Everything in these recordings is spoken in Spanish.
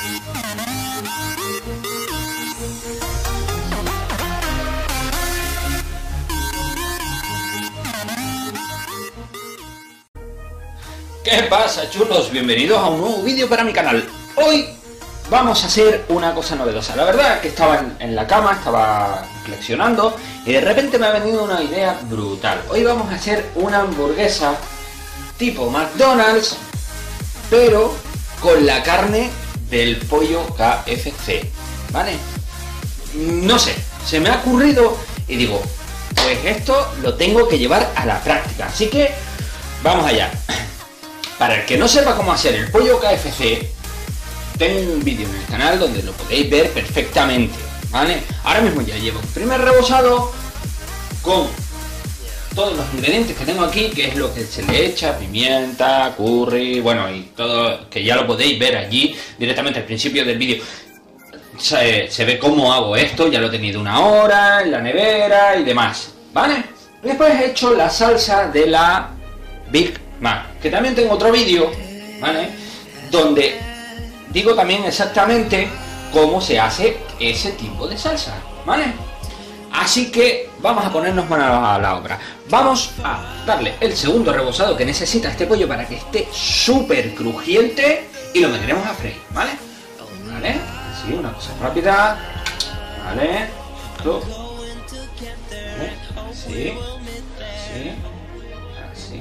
¿Qué pasa, chulos? Bienvenidos a un nuevo vídeo para mi canal. Hoy vamos a hacer una cosa novedosa. La verdad es que estaba en la cama, estaba reflexionando y de repente me ha venido una idea brutal. Hoy vamos a hacer una hamburguesa tipo McDonald's, pero con la carne del pollo KFC, ¿vale? No sé, se me ha ocurrido y digo, pues esto lo tengo que llevar a la práctica. Así que vamos allá. Para el que no sepa cómo hacer el pollo KFC, tengo un vídeo en el canal donde lo podéis ver perfectamente, ¿vale? Ahora mismo ya llevo un primer rebozado con todos los ingredientes que tengo aquí, que es lo que se le echa: pimienta, curry, bueno, y todo, que ya lo podéis ver allí directamente al principio del vídeo. Se ve cómo hago esto, ya lo he tenido una hora en la nevera y demás, ¿vale? Después he hecho la salsa de la Big Mac, que también tengo otro vídeo, ¿vale? Donde digo también exactamente cómo se hace ese tipo de salsa, ¿vale? Así que vamos a ponernos manos a la obra. Vamos a darle el segundo rebozado que necesita este pollo para que esté súper crujiente y lo meteremos a freír, ¿vale? ¿Vale? Así, una cosa rápida, ¿vale? Esto, ¿vale? Así, así, así.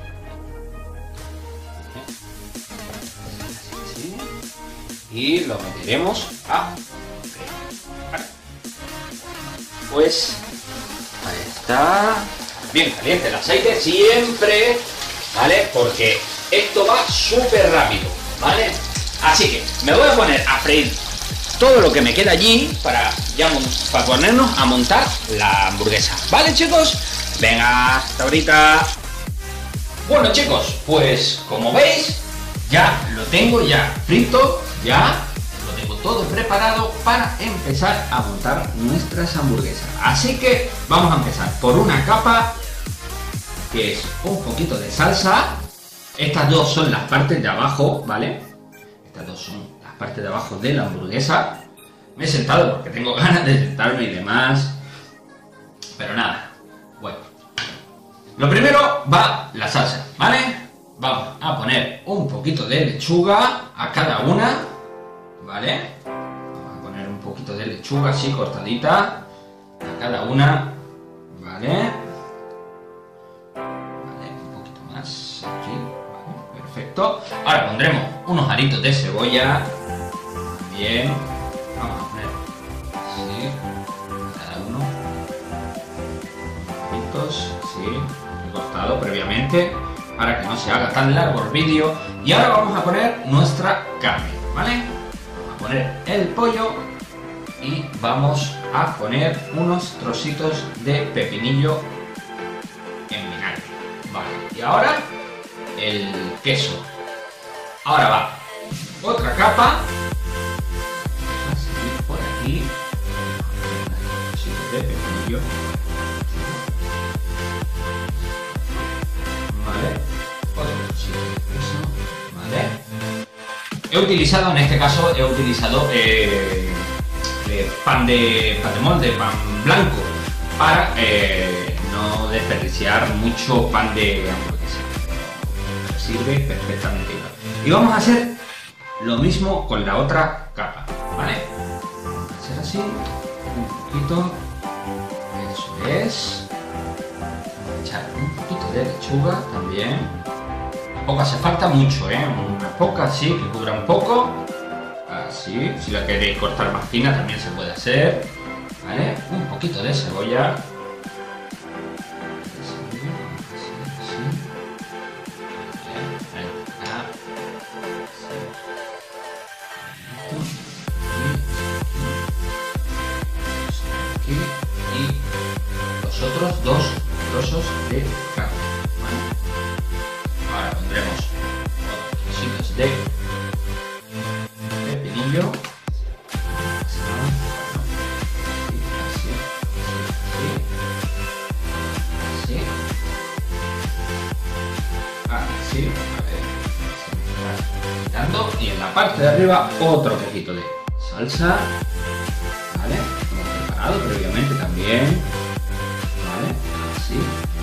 Y lo meteremos a freír, ¿vale? Pues ahí está, bien caliente el aceite siempre, ¿vale? Porque esto va súper rápido, ¿vale? Así que me voy a poner a freír todo lo que me queda allí para ponernos a montar la hamburguesa, ¿vale, chicos? Venga, hasta ahorita. Bueno, chicos, pues como veis, ya lo tengo ya frito, ya lo tengo todo preparado para empezar a montar nuestras hamburguesas. Así que vamos a empezar por una capa que es un poquito de salsa. Estas dos son las partes de abajo, ¿vale? Estas dos son las partes de abajo de la hamburguesa. Me he sentado porque tengo ganas de sentarme y demás, pero nada, bueno. Lo primero va la salsa, ¿vale? Vamos a poner un poquito de lechuga a cada una, ¿vale? Vamos a poner un poquito de lechuga así cortadita a cada una, ¿vale? Vale, un poquito más aquí, ¿vale? Perfecto. Ahora pondremos unos aritos de cebolla, bien. Vamos a poner así a cada uno, aritos, sí, he cortado previamente para que no se haga tan largo el vídeo. Y ahora vamos a poner nuestra carne, ¿vale? Vamos a poner el pollo y vamos a poner unos trocitos de pepinillo en vinagre, vale. Y ahora el queso. Ahora va otra capa, así por aquí, unos trocitos de pepinillo. He utilizado, en este caso, pan de molde, pan blanco, para no desperdiciar mucho pan de hamburguesa. Sirve perfectamente igual. Y vamos a hacer lo mismo con la otra capa, ¿vale? Vamos a hacer así, un poquito, eso es. Vamos a echar un poquito de lechuga también. Poco hace falta, mucho, una poca así, que cubra un poco, así. Si la queréis cortar más fina también se puede hacer, ¿vale? Un poquito de cebolla, y los otros dos trozos de carne. Ahora pondremos otros trocitos de pepinillo. Así, a ver, y en la parte parte de arriba otro poquito de salsa, ¿vale? Hemos preparado previamente también, ¿vale? Así.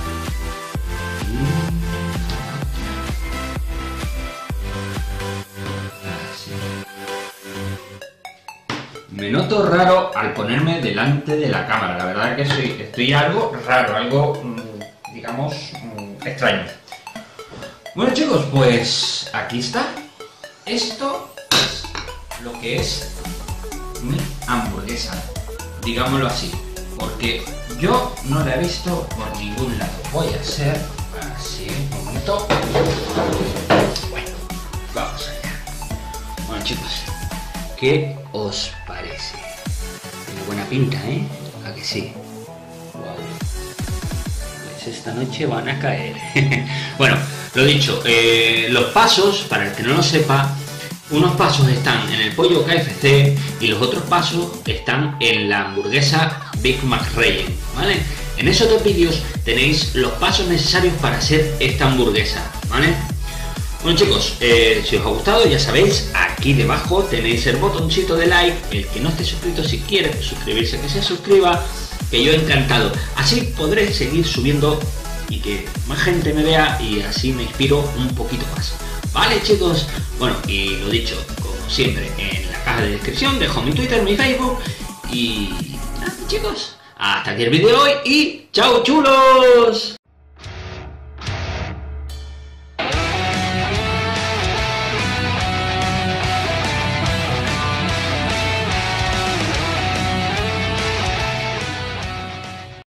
Me noto raro al ponerme delante de la cámara, la verdad que estoy algo raro, algo, digamos, extraño. Bueno chicos, pues aquí está. Esto es lo que es mi hamburguesa, digámoslo así, porque yo no la he visto por ningún lado. Voy a hacer así, un momento. Bueno, vamos allá. Bueno chicos, ¿qué os parece? Tiene buena pinta, ¿eh? ¿A que sí? Wow. Pues esta noche van a caer. Bueno, lo dicho, los pasos, para el que no lo sepa, unos pasos están en el pollo KFC y los otros pasos están en la hamburguesa Big Mac Relleno, ¿vale? En esos dos vídeos tenéis los pasos necesarios para hacer esta hamburguesa, ¿vale? Bueno chicos, si os ha gustado ya sabéis, aquí debajo tenéis el botoncito de like. El que no esté suscrito, si quiere suscribirse, que se suscriba, que yo encantado. Así podré seguir subiendo y que más gente me vea y así me inspiro un poquito más. Vale chicos, bueno, y lo dicho, como siempre, en la caja de descripción dejo mi Twitter, mi Facebook y nada chicos, hasta aquí el vídeo de hoy y ¡chao chulos!